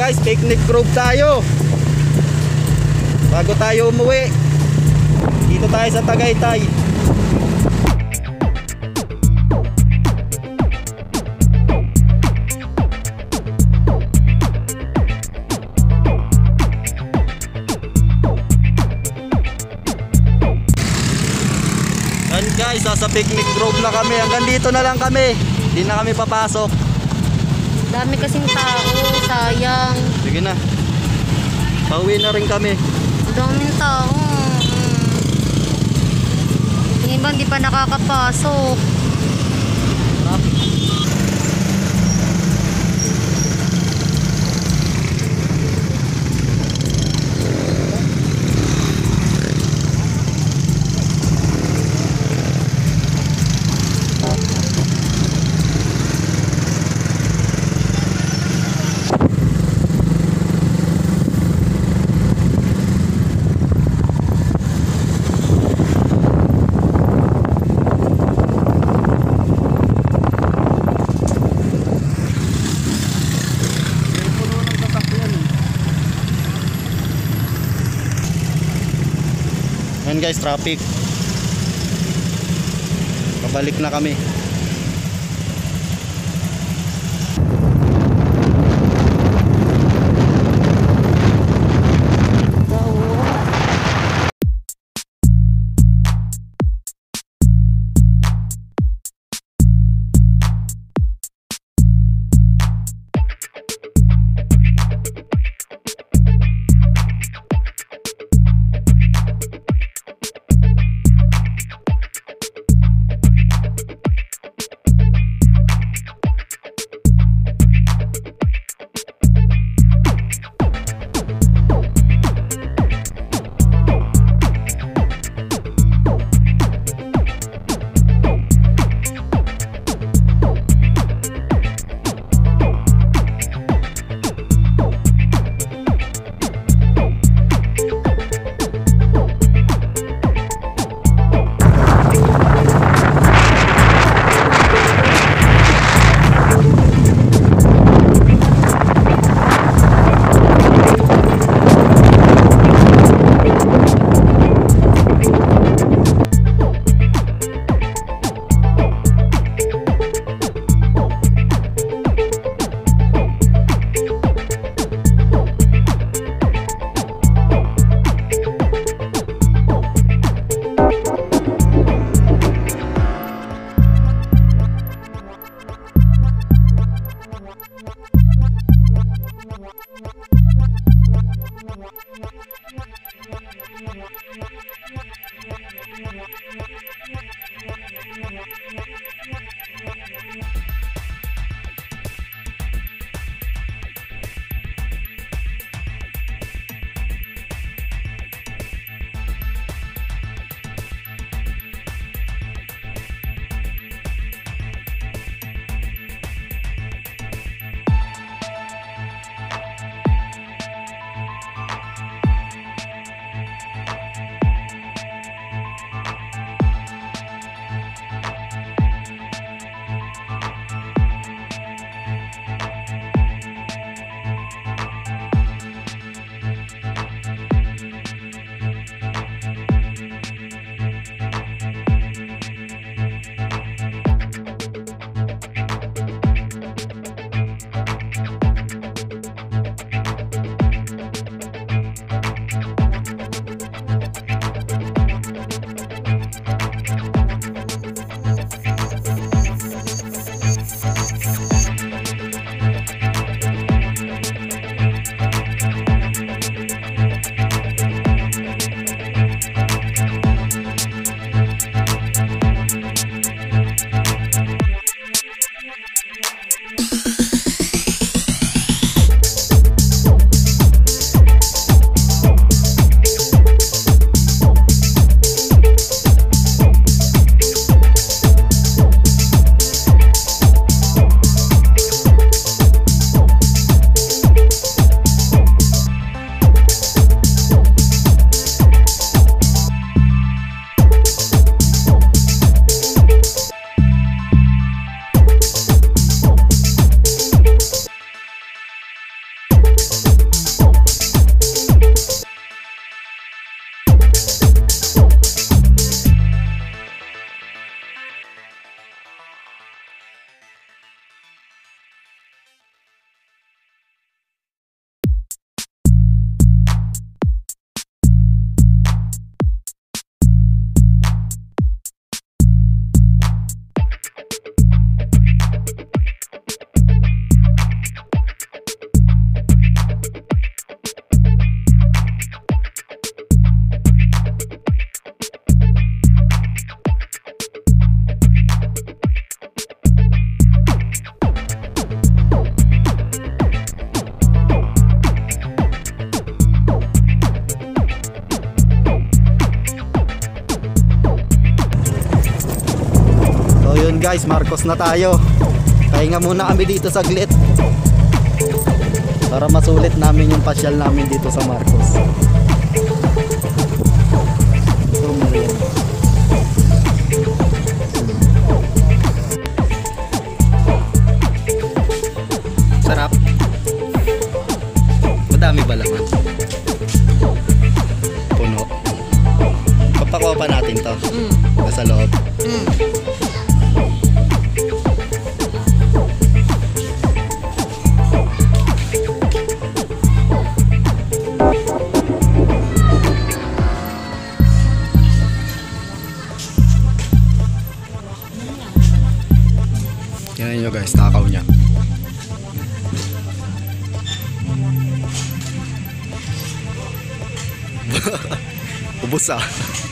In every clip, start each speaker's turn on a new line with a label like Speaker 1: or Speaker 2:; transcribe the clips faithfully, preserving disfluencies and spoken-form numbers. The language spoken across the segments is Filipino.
Speaker 1: guys, picnic group tayo. Bago tayo umuwi, dito tayo sa Tagaytay. Yan guys, sa picnic group na kami. Hanggang dito na lang kami. Hindi na kami papasok.
Speaker 2: Dami kasing tao, sayang.
Speaker 1: Sige na. Pauwi na rin kami.
Speaker 2: Daming tao. Yung iba hindi pa nakakapasok.
Speaker 1: Yan guys, traffic. Pabalik na kami. guys, Marcos na tayo. Pahinga muna kami dito saglit para masulit namin yung pasyal namin dito sa Marcos. So, merienda. Sarap. Madami ba laman? Puno. Papakuha pa natin to.
Speaker 2: Mm.
Speaker 1: Nasa loob.
Speaker 2: Mm.
Speaker 1: Yan nyo guys, takaw niya. Ubus ah.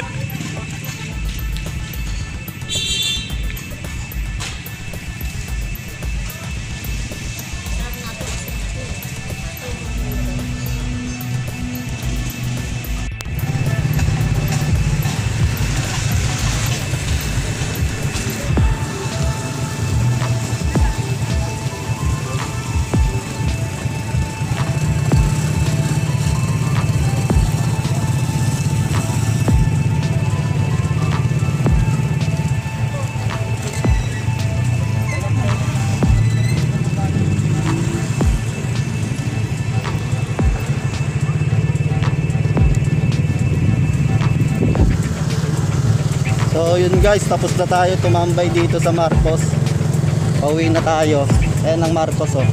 Speaker 1: So yun guys, tapos na tayo tumambay dito sa Marcos. Pauwi na tayo. Ayan ang Marcos oh.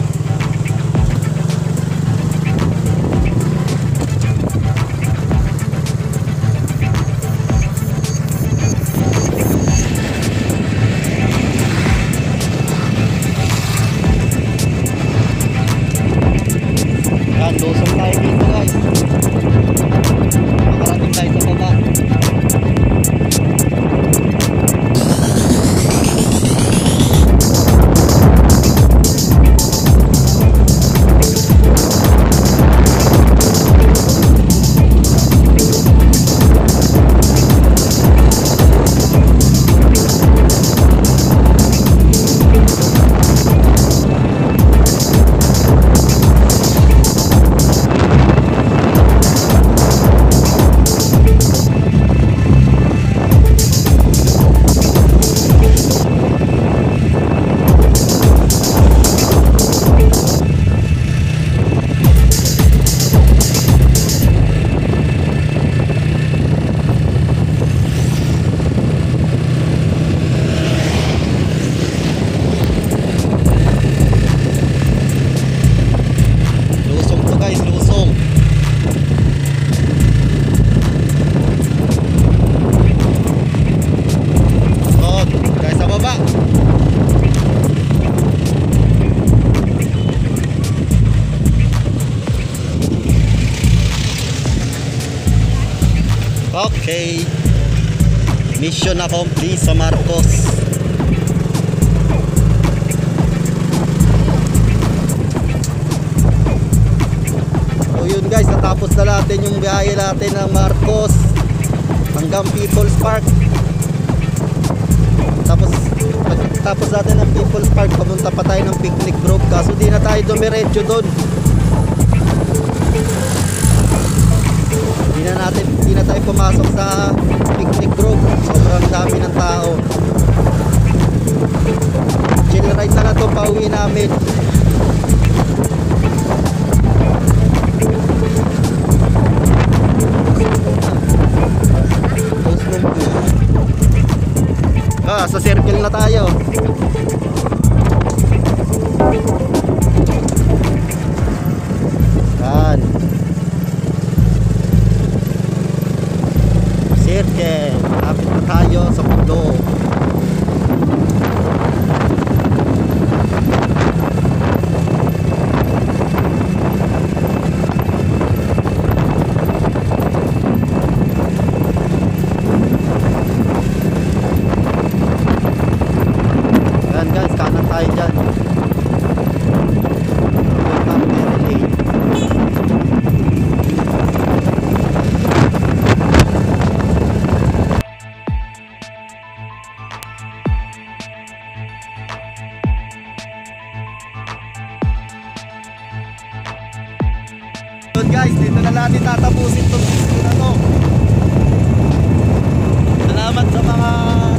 Speaker 1: Yan, lusong tayo dito guys. Makarating tayo sa baba. Okay, mission accomplished sa Marcos. So yun guys, natapos na natin yung biyahe natin ng Marcos hanggang People's Park. Tapos pagkatapos natin ng People's Park, pamunta pa tayo ng Picnic Grove, kaso di na tayo dumiretso doon. Hindi na natin, hindi na tayo pumasok sa Picnic Grove. Sobrang dami ng tao. Chill ride na na ito, pauwi namin. Ah, sa circle na tayo. Yan. Circle, lapit na tayo sa mundo. susunod guys, dito na natin tatapusin itong video na to. Salamat sa mga